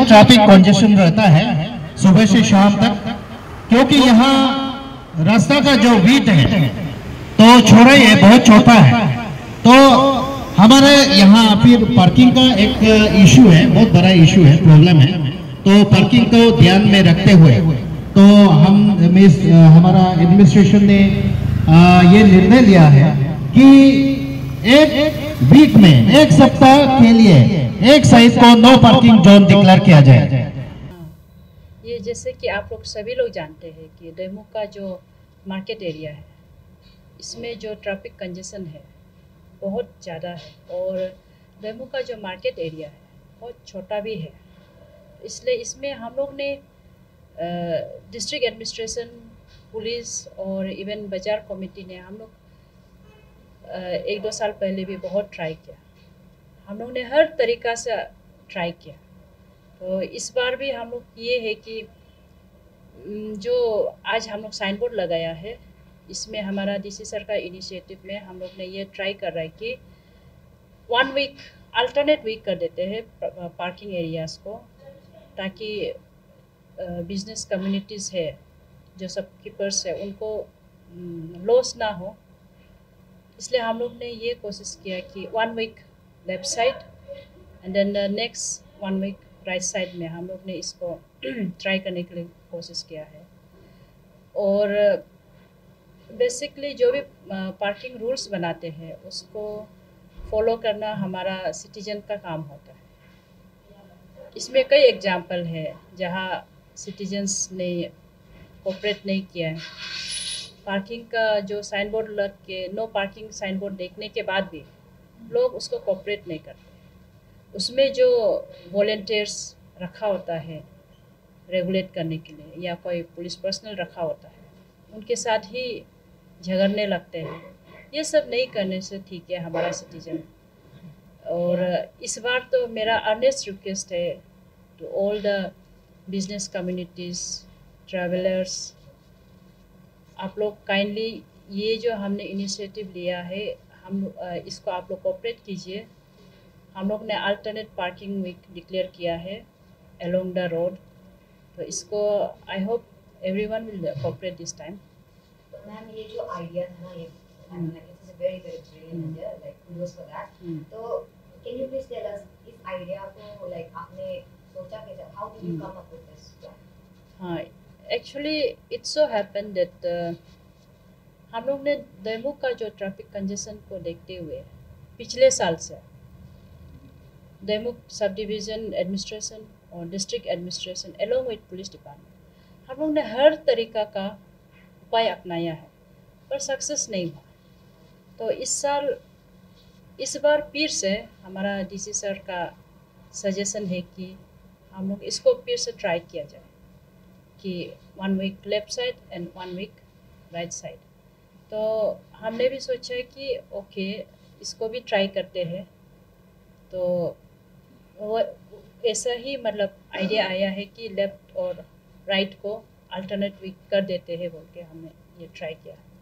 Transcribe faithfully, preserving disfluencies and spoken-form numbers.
Traffic congestion रहता है सुबह से शाम तक, क्योंकि यहाँ रास्ता का जो विड्थ है तो चौड़ाई है बहुत छोटा है। तो हमारे यहाँ फिर पार्किंग का एक इशू है, बहुत बड़ा इशू है, प्रॉब्लम है। तो पार्किंग को ध्यान में रखते हुए तो हम मिस हमारा एडमिनिस्ट्रेशन ने आ, ये निर्णय लिया है कि एक वीक में एक सप्ताह के लिए एक साइड को नो पार्किंग जोन डिक्लेयर किया जाए। ये जैसे कि आप लोग सभी लोग जानते हैं कि डेमू का जो मार्केट एरिया है इसमें जो ट्रैफिक कंजेशन है बहुत ज़्यादा है, और डेमू का जो मार्केट एरिया है बहुत छोटा भी है। इसलिए इसमें हम लोग ने डिस्ट्रिक्ट एडमिनिस्ट्रेशन, पुलिस और इवन बाजार कमेटी ने हम लोग एक दो साल पहले भी बहुत ट्राई किया। हम लोग ने हर तरीक़ा से ट्राई किया। तो इस बार भी हम लोग ये है कि जो आज हम लोग साइन बोर्ड लगाया है इसमें हमारा डीसी सर का इनिशिएटिव में हम लोग ने ये ट्राई कर रहा है कि वन वीक अल्टरनेट वीक कर देते हैं पार्किंग एरियाज़ को, ताकि बिजनेस कम्युनिटीज़ है जो सब कीपर्स है उनको लॉस ना हो। इसलिए हम लोग ने ये कोशिश किया कि one week left side and then next one week right side में हम लोग ने इसको ट्राई करने के लिए कोशिश किया है। और बेसिकली जो भी पार्किंग रूल्स बनाते हैं उसको फॉलो करना हमारा सिटीजन का काम होता है। इसमें कई एग्जाम्पल है जहाँ सिटीजन्स ने कोऑपरेट नहीं किया है। पार्किंग का जो साइन बोर्ड लग के नो पार्किंग साइन बोर्ड देखने के बाद भी लोग उसको कोऑपरेट नहीं करते। उसमें जो वॉलंटियर्स रखा होता है रेगुलेट करने के लिए या कोई पुलिस पर्सनल रखा होता है उनके साथ ही झगड़ने लगते हैं। ये सब नहीं करने से ठीक है हमारा सिटीजन। और इस बार तो मेरा अर्नेस्ट रिक्वेस्ट है to all the business communities, travellers, आप लोग काइंडली ये जो हमने इनिशिएटिव लिया है हम इसको आप लोग कोऑपरेट कीजिए। हम लोग ने अल्टरनेट पार्किंग वीक डिक्लेयर किया है अलोंग द रोड, तो इसको I hope everyone will cooperate this time. Ma'am ये जो आइडिया था ना ये it's a very very brilliant idea, like kudos for that. तो can you please tell us इस आइडिया को लाइक आपने सोचा कैसे, how did you come up with this? हाँ, actually it's so happen that हम लोग ने डेमू का जो ट्रैफिक कंजेशन को देखते हुए पिछले साल से डेमू सब डिवीज़न एडमिनिस्ट्रेशन और district administration along with police department हम लोग ने हर तरीका का उपाय अपनाया है, पर सक्सेस नहीं हुआ। तो इस साल इस बार फिर से हमारा डीसी सर का सजेशन है कि हम लोग इसको फिर से ट्राई किया जाए कि one week left side and one week right side. तो हमने भी सोचा कि ओके इसको भी ट्राई करते हैं। तो वो ऐसा ही मतलब आइडिया आया है कि लेफ़्ट और राइट को अल्टरनेट वीक कर देते हैं बोल के हमने ये ट्राई किया।